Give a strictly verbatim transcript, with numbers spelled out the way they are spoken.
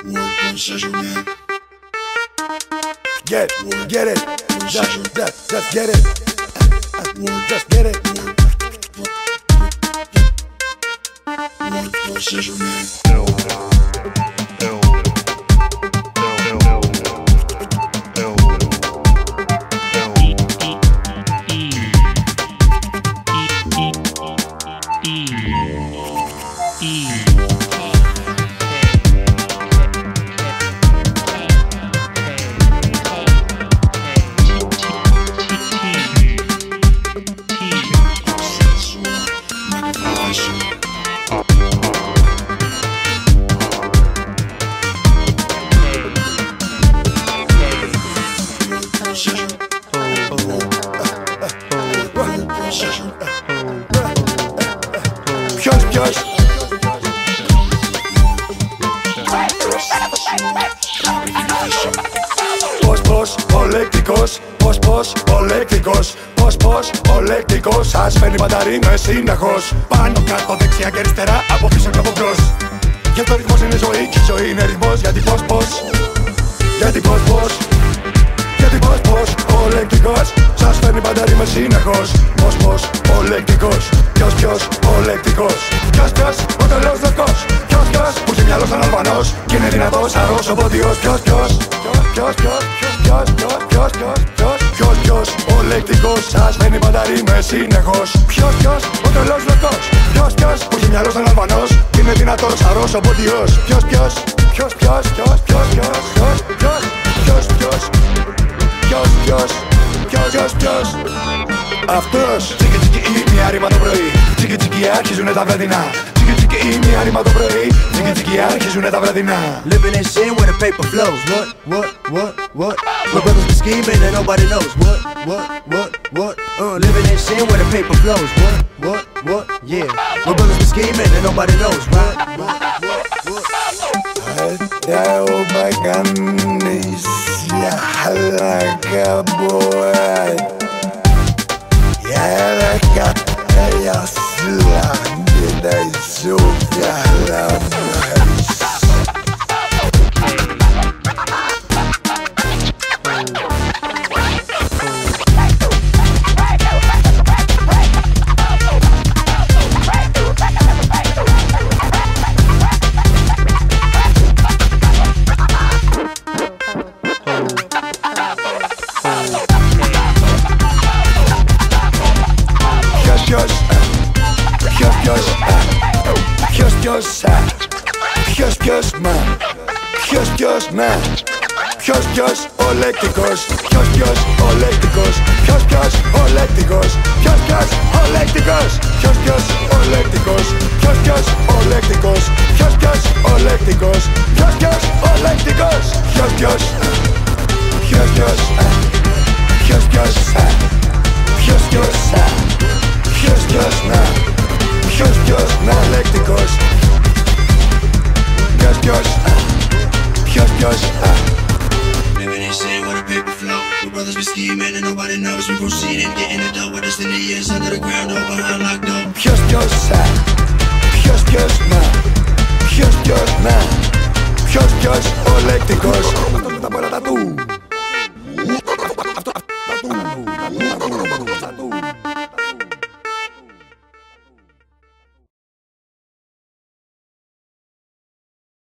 Get, get it, just, just, just get it, just get it. Ποιος, ποιος Πώς, πώς, ο λεκτικός. Πώς, πώς, ο λεκτικός. Πώς, πώς, ο λεκτικός. Σας φέρνει μανταρίνες συνεχώς. Πάνω, κάτω, δεξιά και αριστερά, από πίσω και από μπρος. Γιατί ο ρυθμός είναι ζωή και η ζωή είναι ρυθμός. Γιατί πώς, πώς, γιατί πώς, πώς, γιατί πώς, πώς, ο λεκτικός. Σας φέρνει μανταρίνες συνεχώς. Πώς, πώς, ο λεκτικός. Ποιος, ποιος, ο λεκτικός. Ποιος, ποιος, ο τρελός λευκός. Ποιος, ποιος, που έχει μυαλό σαν Αλβανός κι είναι δυνατός, αρρώς ο ποντιός. Ποιος, ποιος, ποιος, ποιος, ποιος, ποιος, ποιος, ποιος, ποιος, ποιος, ποιος, ο λεκτικός. Σας φέρνει μανταρίνες συνεχώς. Ποιος, ποιος, ο τρελός λευκός. Ποιος, ποιος, που έχει μυαλό σαν Αλβανός κι είναι δυνατός, αρρώς ο ποντιός. Ποιος, ποιος, ποιος, ποιος, ποιος, ποιος, ποιος, ποιος, ποιος, ποιος, ποιος, ποιος, ποιος, ποιος, ποιος, ποιος, αυτός. Τσίκι τσίκι ή μια ρήμα το πρωί. Τσίκι τσίκι αρχίζουνε τα βραδινά. Τσίκι τσίκι ή μια ρήμα το πρωί. Τσίκι τσίκι αρχίζουνε τα βραδινά. Living in sin where the paper flows. What, what, what, what? My brothers be scheming and nobody knows. What, what, what, what? Uh, living in sin where the paper flows. What, what, what? Yeah. My brothers be scheming and nobody knows. What, what, what, what? Αυτά όπα κάνεις για χαλάκα μποέ. Για λακα για σλάν και τα ισούφια χλάμμας. Ποιος, ποιος, ποιος, ποιος, μα, ποιος, ποιος, μα, ποιος, ποιος, ο λεκτικός. Ποιος, ποιος, ο λεκτικός. Ποιος, ποιος, ο λεκτικός. Ποιος, ποιος, ο λεκτικός. Ποιος, ποιος, ο λεκτικός. Ποιος, ποιος, ο λεκτικός. Ποιος, ποιος, ο λεκτικός. Ποιος, ποιος, ο λεκτικός. Ποιος, ποιος, ποιος, ποιος, ποιος, ποιος, ποιος, ποιος, ποιος, ποιος, να, ποιος, ποιος, να, λεκτικός. Ποιος, ποιος, ποιος, ποιος, living in sin where the paper flow. My brothers be scheming and nobody knows. We proceeding, getting it done with us in the years under the ground, or behind locked door. ποιος, ποιος, ποιος, ποιος, να, ποιος, ποιος, να, ποιος, ποιος, ο λεκτικός.